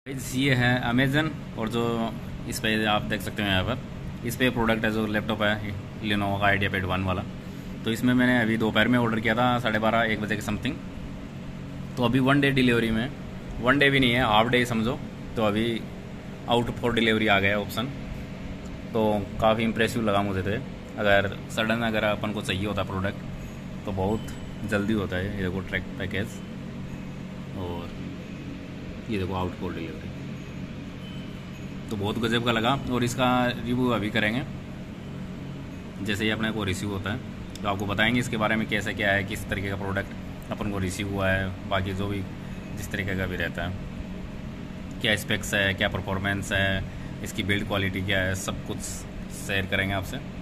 ये है अमेजन। और जो इस पे आप देख सकते हैं यहाँ पर, इस पे प्रोडक्ट है जो लैपटॉप है लिनोवो का आइडियापैड 1 वाला। तो इसमें मैंने अभी दोपहर में ऑर्डर किया था 12:30-1 बजे के समथिंग। तो अभी 1 डे डिलीवरी में, 1 डे भी नहीं है, हाफ डे समझो। तो अभी आउट फॉर डिलीवरी आ गया ऑप्शन। तो काफ़ी इंप्रेसिव लगा मुझे। तो अगर सडन अगर अपन को चाहिए होता प्रोडक्ट तो बहुत जल्दी होता है। ये देखो ट्रैक पैकेज, और ये देखो आउट फॉर डिलीवरी। तो बहुत गजब का लगा। और इसका रिव्यू अभी करेंगे जैसे ही अपने को रिसीव होता है, तो आपको बताएंगे इसके बारे में कैसे क्या है, किस तरीके का प्रोडक्ट अपन को रिसीव हुआ है, बाकी जो भी जिस तरीके का भी रहता है, क्या स्पेक्स है, क्या परफॉर्मेंस है, इसकी बिल्ड क्वालिटी क्या है, सब कुछ शेयर करेंगे आपसे।